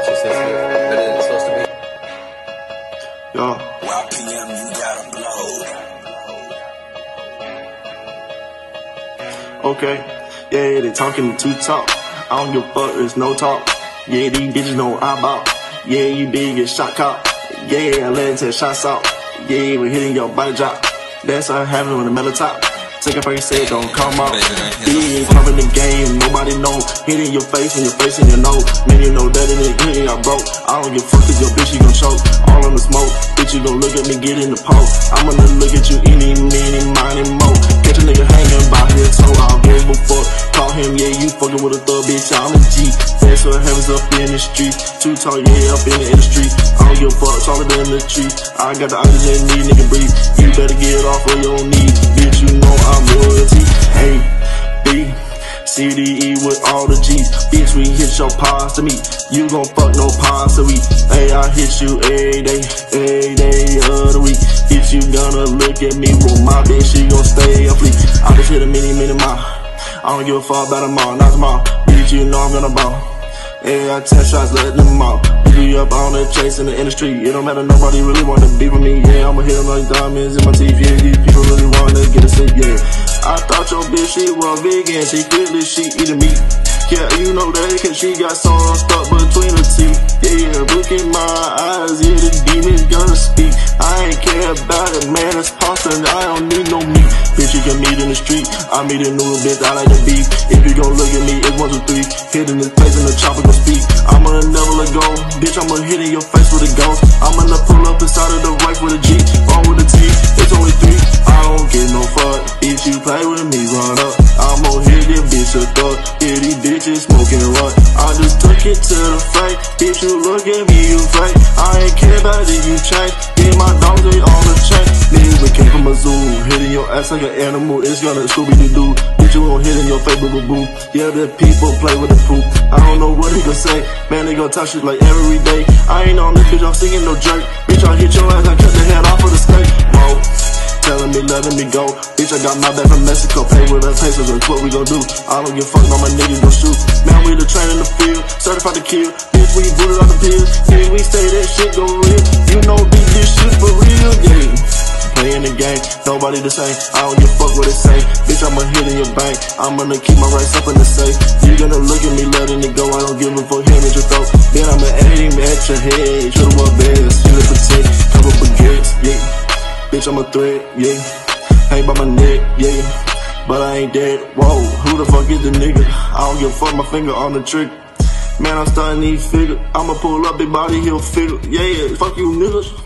She says better than it's supposed to be. Yo. While PM, you gotta blow. Okay. Yeah, they talking TooTall. I don't give a fuck, there's no talk. Yeah, these bitches know I bop. Yeah, you big as shot cop. Yeah, I let it take shots out. Yeah, we're hitting your body drop. That's how I have it on the metal top. Take a first say don't come out. Yeah, pumping the game, nobody know. Hitting your face and your nose. Man, you know that it ain't good, I broke. I don't give a fuck if your bitch, you gon' choke. All on the smoke, bitch, you gon' look at me, get in the pole. I'm gonna look at you, any, miny, mo. Catch a nigga hanging by his toe, I'll give a fuck. Call him, yeah, you fucking with a thug, bitch, I'm a G. That's what heaven's up in the street. TooTall, yeah, up in the industry. I don't give a fuck, taller than the tree. I got the oxygen, need nigga breathe. You better get off of your knees, bitch, you know I'm royalty. A, B, C, D, E with all the G's. Bitch, we hit your paws to me. You gon' fuck no paws to we. Hey, I hit you every day of the week. Bitch, you gonna look at me with my bitch, she gon' stay asleep. I just hit a mini mile. I don't give a fuck about them all, not tomorrow. Bitch, you know I'm gonna ball. Yeah, I 10 shots, let them out. Be up on the chase in the industry. It don't matter, nobody really wanna be with me. Yeah, I'ma hit them like diamonds in my teeth. Yeah, these people really wanna get a sleep. Yeah, I thought your bitch, she was vegan. Secretly, she eating meat. Yeah, you know that, cause she got something stuck between her teeth. Yeah, look in my eyes, yeah, the demon's gonna speak. I ain't care about it, man, it's constant, I don't need no meat. Bitch, you can meet in the street, I meet a new bitch, I like the beef. If you gon' look at me, it's 1, 2, 3. Hit in his face and the chopper gon' speak. I'ma never let go, bitch, I'ma hit in your face with a ghost. I'm gonna pull up inside of the right with a G, on with a T, it's only 3. I don't get no fuck, if you play with me, run up. I'ma hit this bitch a thug, yeah, these bitches smoking run. I just took it to the fight, bitch, you look at me, you fake. I ain't care about it, you change. Yeah, my dogs, they on the chain. Niggas, we came from a zoo, hitting your ass like an animal, it's gonna Scooby-Doo. Bitch, you won't hit in your face, boo-boo-boo. Yeah, the people play with the poop. I don't know what they gon' say, man, they gon' touch it like every day. I ain't on this bitch, I'm singing no jerk. Bitch, I hit your ass, I cut the head off of the snake. Whoa. Telling me, letting me go. Bitch, I got my back from Mexico. Pay with us pesos, that's what we gon' do. I don't give a fuck, no, my niggas gon' shoot. Man, we the train in the field, certified to kill. Bitch, we booted out the pills. Yeah, we say that shit go real. You know this shit for real, yeah. Playing the game, nobody the same. I don't give a fuck what they say. Bitch, I'ma hit in your bank. I'm gonna keep my rights up in the safe. You gonna look at me, letting it go. I don't give a fuck, him at your throat. Then I'ma aim at your head. Shoot him up best, shoot it protect. Cover baguettes, yeah. Bitch, I'm a threat, yeah. Hang by my neck, yeah. But I ain't dead, whoa. Who the fuck is the nigga? I don't give a fuck, my finger on the trigger. Man, I'm starting to need figure. I'ma pull up, big body, he'll figure. Yeah, fuck you niggas.